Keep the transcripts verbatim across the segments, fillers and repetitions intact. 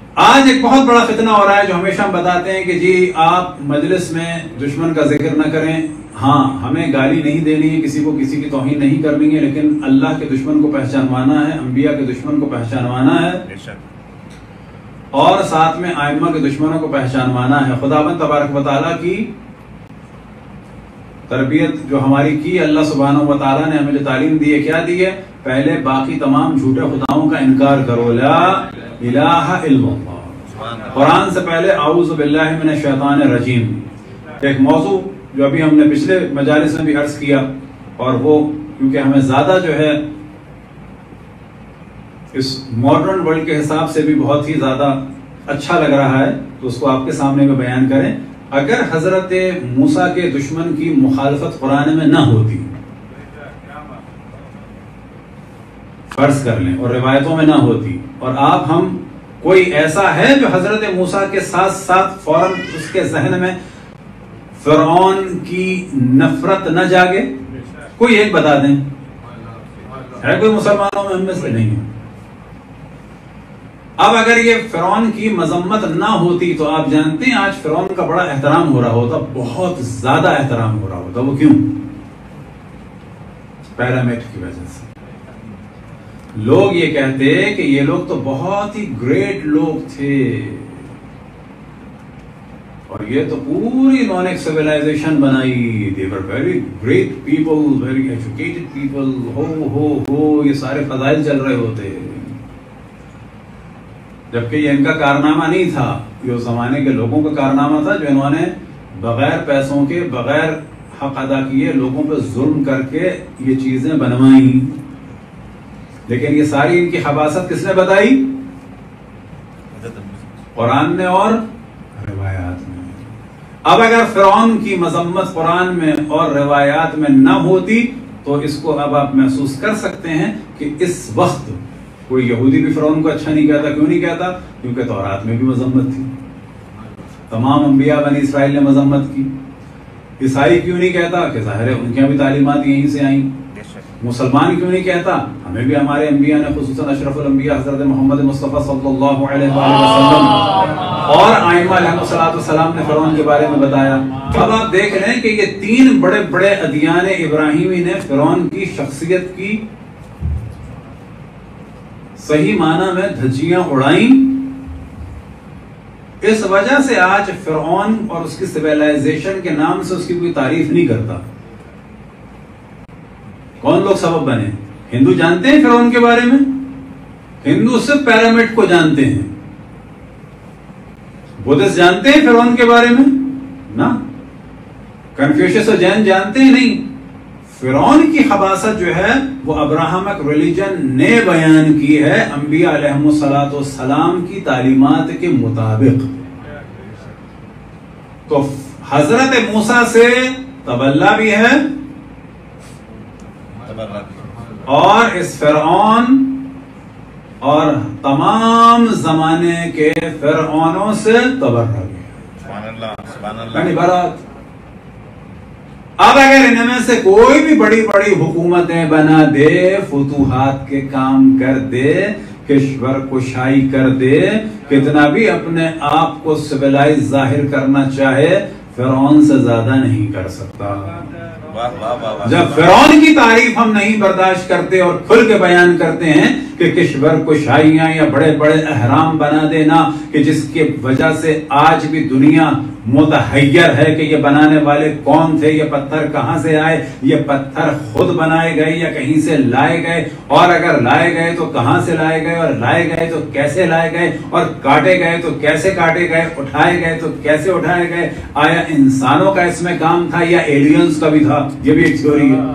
آج ایک بہت بڑا فتنہ ہو رہا ہے جو ہمیشہ ہم بتاتے ہیں کہ جی آپ مجلس میں دشمن کا ذکر نہ کریں. ہاں ہمیں گالی نہیں دینی ہے، کسی کو کسی کی توہین نہیں کرنی ہے، لیکن اللہ کے دشمن کو پہچانوانا ہے، انبیاء کے دشمن کو پہچانوانا ہے، اور ساتھ میں ائمہ کے دشمنوں کو پہچانوانا ہے. خداوند تبارک و تعالیٰ کی تربیت جو ہماری کی، اللہ سبحانہ و تعالیٰ نے ہمیں جو تعلیم دی ہے، کیا دی ہے؟ پہلے باقی تمام جھوٹے خداؤں کا انکار کرو. لا الہ الا اللہ. قرآن سے پہلے اعوذ باللہ من الشیطان الرجیم، ایک موضوع جو ابھی ہم نے پچھلے مجالس میں بھی عرض کیا، اور وہ کیونکہ ہمیں زیادہ جو ہے اس ماڈرن ورلڈ کے حساب سے بھی بہت ہی زیادہ اچھا لگ رہا ہے، تو اس کو آپ کے سامنے میں بیان کریں. اگر حضرت موسیٰ کے دشمن کی مخالفت قرآن میں نہ ہوتی، فرض کر لیں، اور روایتوں میں نہ ہوتی، اور آپ ہم کوئی ایسا ہے جو حضرت موسیٰ کے ساتھ ساتھ فوراً اس کے ذہن میں فرعون کی نفرت نہ جاگے؟ کوئی ایک بتا دیں. ہے کوئی مسلمانوں میں؟ ہم میں سے نہیں ہے. اب اگر یہ فرعون کی مذمت نہ ہوتی تو آپ جانتے ہیں آج فرعون کا بڑا احترام ہو رہا ہوتا، بہت زیادہ احترام ہو رہا ہوتا. وہ کیوں؟ پیرامڈ کی وجہ سے. لوگ یہ کہتے کہ یہ لوگ تو بہت ہی گریٹ لوگ تھے، اور یہ تو پوری انہوں نے ایک سویلائزیشن بنائی. they were very great people, very educated people. ہو ہو ہو یہ سارے فضائل چل رہے ہوتے، جبکہ یہ ان کا کارنامہ نہیں تھا، یہ اس زمانے کے لوگوں کا کارنامہ تھا جو انہوں نے بغیر پیسوں کے، بغیر حق ادا کیے لوگوں پہ ظلم کر کے یہ چیزیں بنوائیں. لیکن یہ ساری ان کی خباثت کس نے بتائی؟ قرآن نے اور روایات میں. اب اگر فرعون کی مذمت قرآن میں اور روایات میں نہ ہوتی تو اس کو اب آپ محسوس کر سکتے ہیں کہ اس وقت کوئی یہودی بھی فرعون کو اچھا نہیں کہتا. کیوں نہیں کہتا؟ کیونکہ تورات میں بھی مذمت تھی، تمام انبیاء بنی اسرائیل نے مذمت کی. عیسائی کیوں نہیں کہتا؟ کہ ظاہر ہے ان کی بھی تعلیمات یہیں سے آئیں. مسلمان کیوں نہیں کہتا؟ ہمیں بھی ہمارے انبیاء نے، خصوصاً اشرف الانبیاء حضرت محمد مصطفیٰ صلی اللہ علیہ وآلہ وسلم اور ائمہ علیہ الصلوۃ والسلام نے فرعون کے بارے میں بتایا. اب آپ دیکھ رہے ہیں کہ یہ تین بڑے بڑے ادیان ابراہیمی نے فرعون کی شخصیت کی صحیح معنی میں دھجیاں اڑائیں. اس وجہ سے آج فرعون اور اس کی سویلائزیشن کے نام سے اس کی کوئی تعریف نہیں کرتا. کون لوگ سبب بنے؟ ہندو جانتے ہیں فرعون کے بارے میں؟ ہندو صرف پیرامڈ کو جانتے ہیں. بدھسٹ جانتے ہیں فرعون کے بارے میں؟ نہ. کنفیوشس اور جین جانتے ہیں؟ نہیں. فرعون کی خباثت جو ہے وہ ابراہمک ریلیجن نے بیان کی ہے انبیاء علیہ الصلوۃ والسلام کی تعلیمات کے مطابق. تو حضرت موسیٰ سے تبلا بھی ہے، اور اس فرعون اور تمام زمانے کے فرعونوں سے تبرہ بھی ہے. سبحان اللہ، سبحان اللہ. یعنی برات. اب اگر ان میں سے کوئی بھی بڑی بڑی حکومتیں بنا دے، فتوحات کے کام کر دے، کشور کشائی کر دے، کتنا بھی اپنے آپ کو سویلائز ظاہر کرنا چاہے، فرعون سے زیادہ نہیں کر سکتا. جب فرعون کی تعریف ہم نہیں برداشت کرتے اور کھل کے بیان کرتے ہیں کہ کشور کشائیاں یا بڑے بڑے احرام بنا دینا کہ جس کی وجہ سے آج بھی دنیا متحیر ہے کہ یہ بنانے والے کون تھے، یہ پتھر کہاں سے آئے، یہ پتھر خود بنائے گئے یا کہیں سے لائے گئے، اور اگر لائے گئے تو کہاں سے لائے گئے، اور لائے گئے تو کیسے لائے گئے، اور کاٹے گئے تو کیسے کاٹے گئے، اٹھائے گئے تو کیسے اٹھائے گئے، آیا انسانوں کا اس میں کام تھا یا ایلینز کا بھی تھا؟ یہ بھی ایک تھیوری ہے.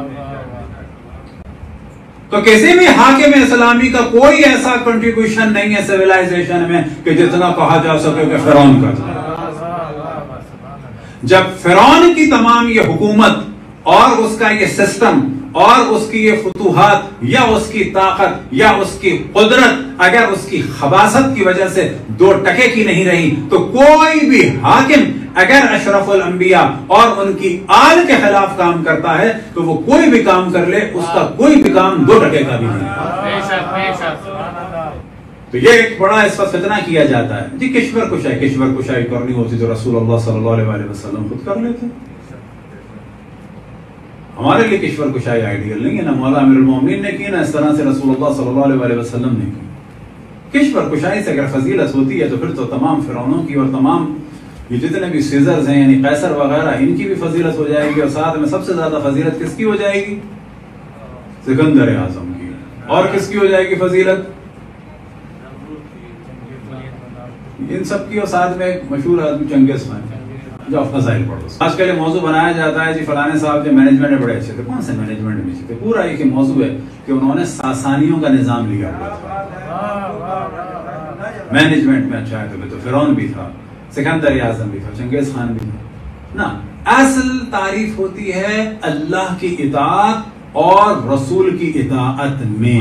تو کسی بھی حاکم اسلامی کا کوئی ایسا کنٹریبیوشن نہیں ہے سیولائزیشن میں کہ جتنا کہا جا سکے کہ فرعون کا تھا. جب فرعون کی تمام یہ حکومت اور اس کا یہ سسٹم اور اس کی یہ فتوحات یا اس کی طاقت یا اس کی قدرت اگر اس کی خباثت کی وجہ سے دو ٹکے کی نہیں رہی، تو کوئی بھی حاکم اگر اشرف الانبیاء اور ان کی آل کے خلاف کام کرتا ہے تو وہ کوئی بھی کام کر لے، اس کا کوئی بھی کام دو ٹکے کا بھی نہیں. تو یہ ایک بڑا اس وقت فتنہ کیا جاتا ہے جی کشور کشائی کشور کشائی کرنی ہوتی تو رسول اللہ صلی اللہ علیہ وسلم خود کر لیتے. ہمارے لیے کشور کشائی آئیڈیل نہیں ہے، نہ مولا امیر المومنین نے کی، نہ اس طرح سے رسول اللہ صلی اللہ علیہ وسلم نے کی. کشور کشائی سے اگر فضیلت ہوتی ہے تو پھر تو تمام فرعونوں کی اور تمام یہ جتنے بھی سیزرز ہیں یعنی قیصر وغیرہ ان کی بھی فضیلت ہو جائے گی، اور ساتھ میں سب سے زیادہ فضیلت کس کی ہو جائے گی؟ سکندر اعظم کی. اور کس کی ہو جائے گی فضیلت؟ ان سب کی. اور ساتھ میں ایک مشہور آدمی چنگیز خان جو فضائل پڑھو. آج کل یہ موضوع بنایا جاتا ہے جی فلانے صاحب جو مینجمنٹ میں بڑے اچھے تھے. کون سے مینجمنٹ میں اچھے تھے؟ پورا ایک موضوع ہے کہ انہوں نے ساسانیوں کا نظام لیا ہوا تھا، مینجمنٹ میں اچھا ہے. تو فرعون بھی تھا، سکندر اعظم بھی تھا، چنگیز خان بھی تھا نا. اصل تعریف ہوتی ہے اللہ کی اطاعت اور رسول کی اطاعت میں.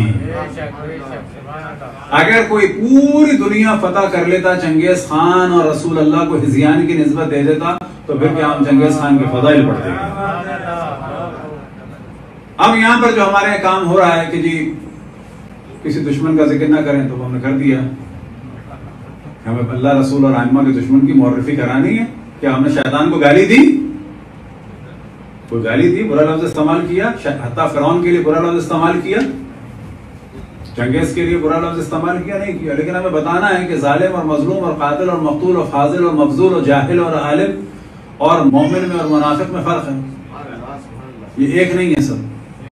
اگر کوئی پوری دنیا فتح کر لیتا چنگیز خان اور رسول اللہ کو ہذیان کی نسبت دے دیتا تو پھر کیا ہم چنگیز خان کے فضائل پڑھتے ہیں؟ اب یہاں پر جو ہمارے کام ہو رہا ہے کہ جی کسی دشمن کا ذکر نہ کریں تو ہم نے کر دیا. ہمیں اللہ رسول اور ائمہ کے دشمن کی معرفی کرانی ہے. کیا ہم نے شیطان کو گالی دی؟ کوئی گالی دی؟ برا لفظ استعمال کیا؟ حتیٰ فرعون کے لیے برا لفظ استعمال کیا؟ چنگیز کے لیے برا لفظ استعمال کیا؟ نہیں کیا. لیکن ہمیں بتانا ہے کہ ظالم اور مظلوم اور قاتل اور مقتول اور فاضل اور مفضول اور جاہل اور عالم اور مومن میں اور منافق میں فرق ہے. یہ ایک نہیں ہے سب.